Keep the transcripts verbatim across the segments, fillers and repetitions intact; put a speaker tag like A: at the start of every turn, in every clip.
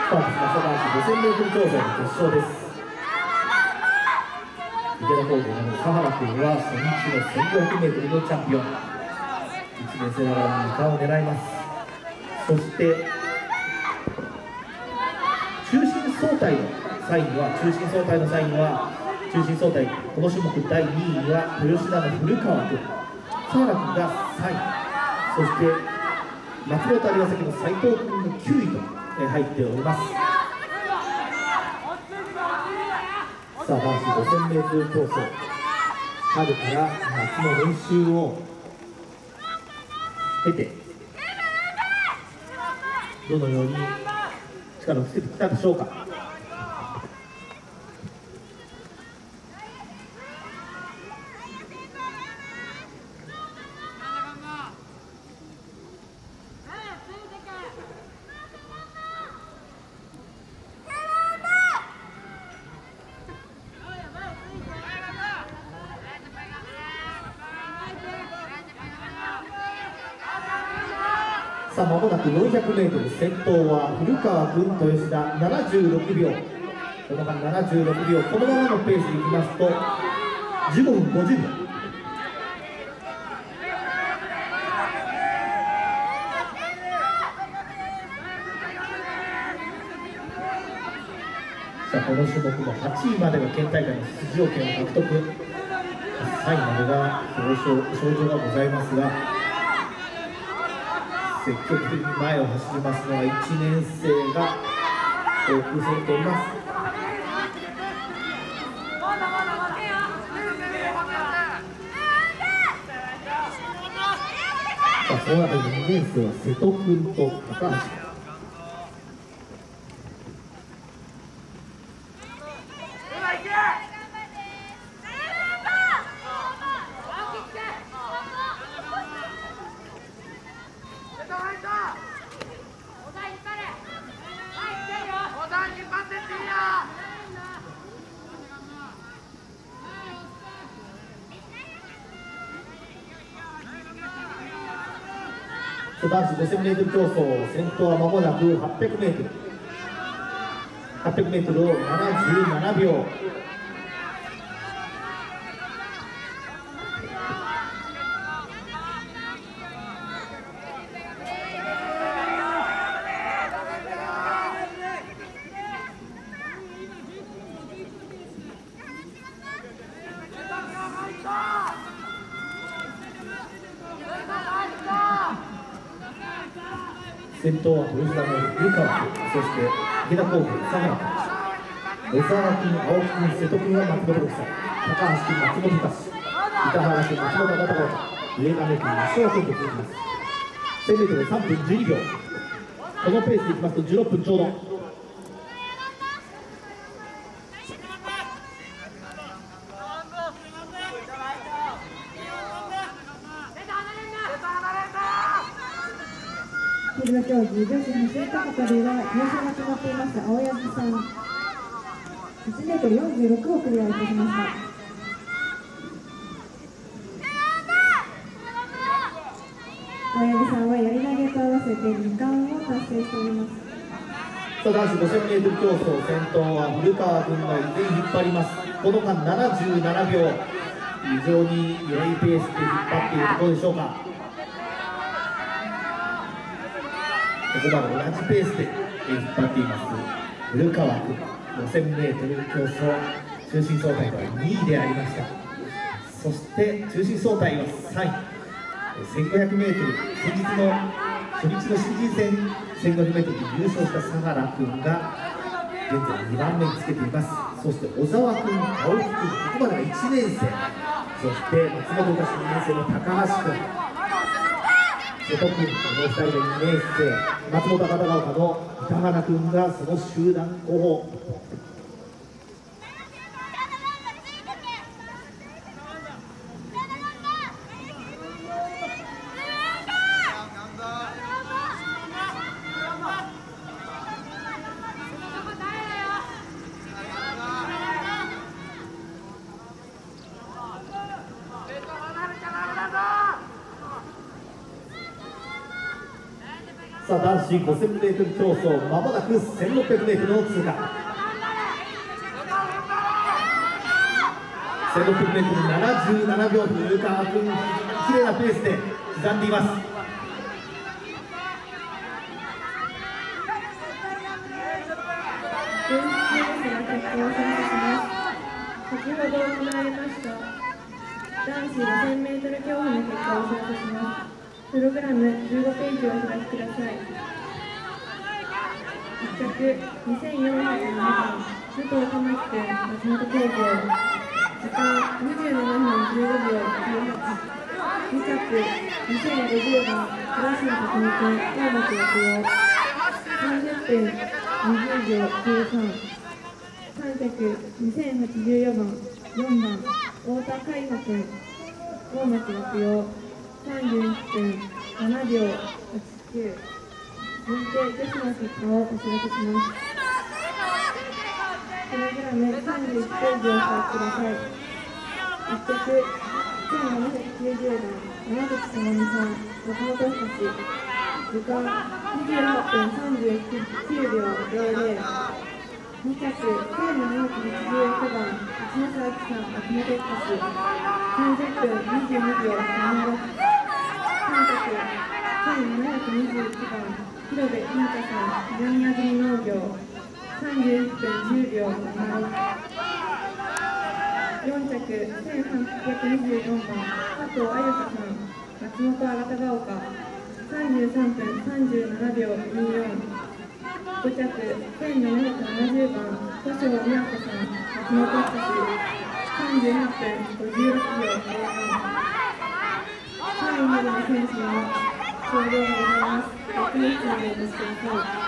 A: スタートしました男子 ごせんメートル 競争の決勝です。池田高校の佐原君は初日の せんごひゃくメートル のチャンピオン、いちねん生ながらに冠を狙います。そして中心総体のサインは中心総体のサインは中心総体この種目だいにいには豊田の古川君、佐原君がさんい、そして松本有ヶ崎の斉藤君のきゅういと入っております。さあ男子 ごせんメートル 競争、春から夏の練習を経てどのように力をつけてきたでしょうか。さあ間もなく よんひゃくメートル 先頭は古川君と吉田ななじゅうろくびょう、この間ななじゅうろくびょう、このままのペースでいきますとじゅうごふんごじゅうびょう。さあこの種目もはちいまでが県大会の出場権を獲得、さんいまでが表彰賞状がございますが、積極的に前を走りますのはいちねん生が多く揃っております。さあその中ににねん生は瀬戸君と高橋。男子 ごせんメートル 競争、先頭は間もなく はっぴゃくメートル、はっぴゃくメートル をななじゅうななびょう。先頭は豊田の古川君、そして池田高校佐原君、小沢君、青木君、瀬戸君は松本国際、高橋君、松本隆、板原君、松本片方、上亀君、西尾君と続きます。せんメートル さんぷんじゅうにびょう、このペースでいきますとじゅうろっぷんちょうど。
B: フィールド競技女子走り高跳びは優勝が決まっていました青柳さん、いちメートルよんじゅうろくをクリアいたしました。青柳さんはやり投げと合わせてに冠を達成しております。
A: さあ男子 ごせんメートル 競争、先頭は古川君が依然引っ張ります。この間ななじゅうななびょう、非常に良いペースで引っ張っているところでしょうか。ここまで同じペースで引っ張っています古川君、ごせんメートル 競争中心総体はにいでありました。そして中心総体はさんい、せんごひゃくメートル、先日の初日の新人戦 せんごひゃくメートル で優勝した佐原君が現在にばんめにつけています。そして小沢君、青木君、ここまでがいちねん生、そして松本がにねん生の高橋君、瀬戸君、このふたりでにねん生、松本片ヶ丘の板原君がその集団候補。 さあ男子 ごせんメートル 競争、まもなく せんろっぴゃくメートル を通過。せんろっぴゃくメートル ななじゅうななびょう、古川君、綺麗なペースで刻んでいます。
B: 先ほど行われました男子 ごせんメートル 競歩の結果をお知らせします。プログラムじゅうごページをお開きください。いっ着にせんよんひゃくななばん武藤智樹君、松本工業、時間にじゅうななふんじゅうごびょうきゅうはち。に着にせんごじゅうばん倉科拓海君、大町役用、さんじゅっぷんにじゅうびょうきゅうさん。さん着にせんはちじゅうよんばんよんばん太田海保君、大町役用、さんじゅういっぷんななびょうはちきゅう。認定女子の結果をお知らせします。プログラムさんじゅういちページをお開きください。いっ着せんななひゃくきゅうじゅうばん山口智美さん、松本仁志、時間にじゅうはっぷんさんじゅうきゅうびょうぜろぜろ。に着せんななひゃくはちじゅうきゅうばん一ノ瀬亜紀さん、松本仁志、さんじゅっぷんにじゅうにびょうななろく。さん着せんななひゃくにじゅういちばん広部凛香さん、南安住農業、さんじゅういっぷんじゅうびょうななろく。よん着せんはっぴゃくにじゅうよんばん佐藤彩香さん、松本あがたが丘、さんじゅうさんぷんさんじゅうななびょうにじゅうよん。ご着せんななひゃくななじゅうばん古性美和子さん、松本隆、さんじゅうはっぷんごじゅうろくびょうぜろさん。さんいまでの選手の総量がございます。ご記入室までお越しください。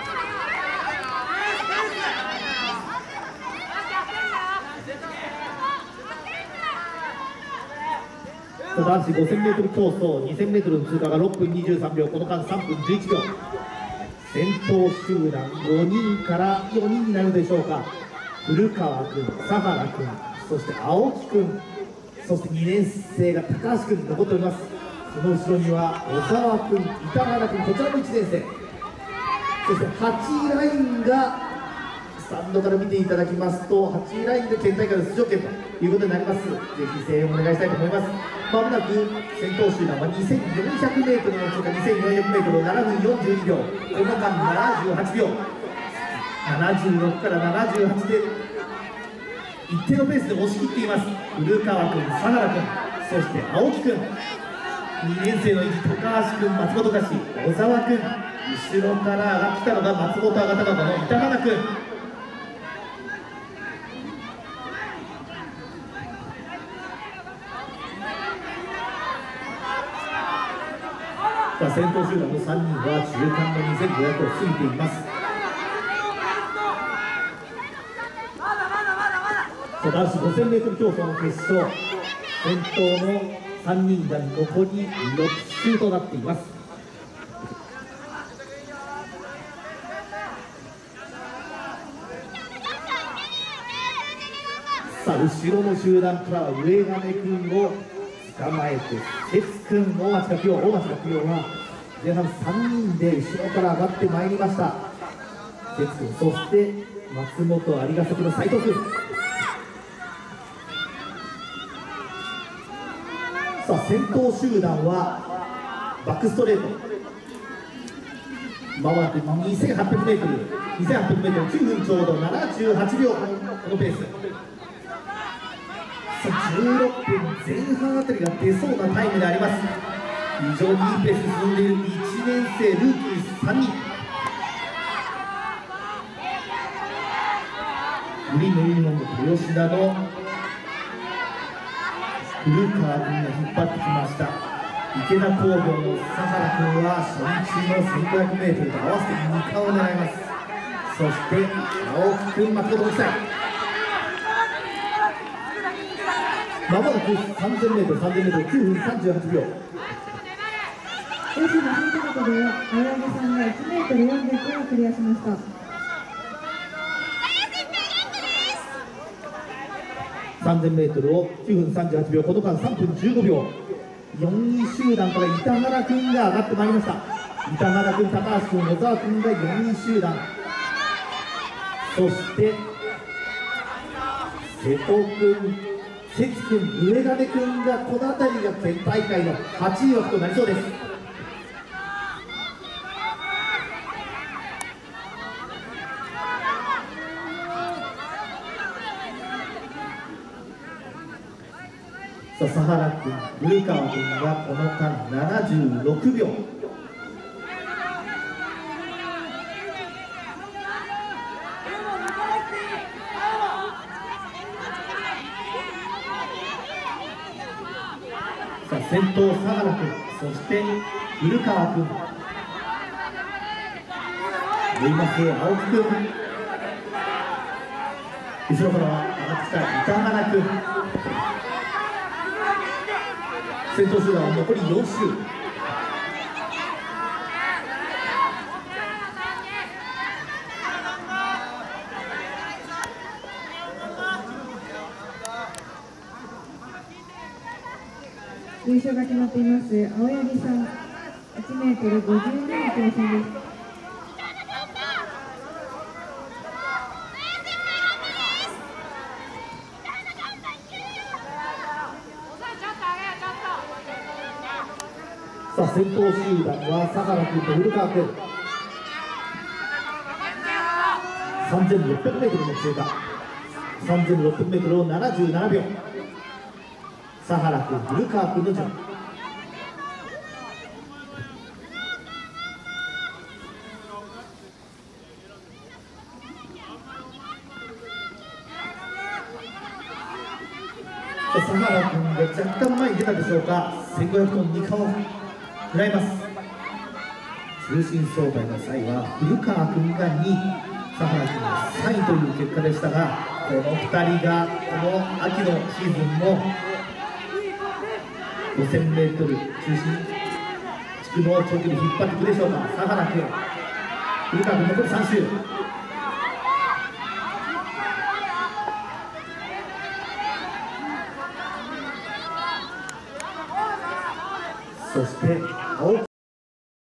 A: 男子 ごせんメートル 競争、にせんメートル の通過がろっぷんにじゅうさんびょう、この間さんぷんじゅういちびょう。先頭集団ごにんからよにんになるでしょうか。古川君、佐原君、そして青木君、そしてにねん生が高橋君残っております。その後ろには小沢君、板原君、こちらもいちねん生、そしてはちいラインがスタンドから見ていただきますと、はちいラインで県大会の出場権ということになります。ぜひ声援をお願いしたいと思います。まもなく先頭集団は にせんよんひゃくメートル の通過、にせんよんひゃくメートル をななふんよんじゅうにびょう、この間ななじゅうはちびょう、ななじゅうろくからななじゅうはちで一定のペースで押し切っています。古川君、佐原君、そして青木君、にねん生の維持、高橋君、松本隆、小沢君、後ろから来たのが松本あがたがたの板原君。先頭集団のさんにんは中間のにせんごひゃくを過ぎています。男子 ごせんメートル 競争の決勝、先頭のさんにんが残りろく周となっています。さあ後ろの集団からは上金君を捕まえて、節君、大町学用、大町学用は前半さんにんで後ろから上がってまいりました。節君、そして松本有ヶ崎の斉藤君。さあ先頭集団はバックストレート、まもなくにせんはっぴゃくメートル、にせんはっぴゃくメートルきゅうふんちょうどななじゅうはちびょう、このペース。じゅうろっぷんぜん半あたりが出そうなタイムであります。非常にいいペース進んでいるいちねん生ルーキーさんにん。グリーンのユニフォーム豊品の古川君が引っ張ってきました。池田工業の佐原君は初日のせんごひゃくメートルと合わせてに冠を狙います。そして青木君、松本夫妻、まもなく さんぜんメートル、さんぜんメートルきゅうふんさんじゅうはちびょう。
B: 女子のシート型では青柳さんがいちメートルよんじゅっぷんをクリアしました。
A: さんぜんメートルをきゅうふんさんじゅうはちびょう、この間さんぷんじゅうごびょう。よんい集団から板原君が上がってまいりました。 板原君、高橋君、小沢君がよにん集団、そして瀬戸君、節君、上金君がこの辺りが県大会のはちい枠となりそうです。さあ、佐原君、古川君がこの間ななじゅうろくびょう。さあ、先頭佐原君、そして古川君、追います青木君、後ろからは上がってきた板原君、先頭集団は残りよん周。
B: 優勝が決まっています青柳さん、いちメートルごじゅうにの挑戦です。
A: さあ、先頭集団は佐原君と古川君、さんぜんろっぴゃくメートルの通過、さんぜんろっぴゃくメートルをななじゅうななびょう、佐原君、古川君の順。佐原君が若干前に出たでしょうか。せんごひゃくトンに冠を食らいます。通信障害の際は古川君がにい、佐原君がさんいという結果でしたが、このふたりがこの秋のシーズンもごせんメートル中心地区の長距離引っ張っていくでしょうか。佐原君、古川君残りさん周。そして青木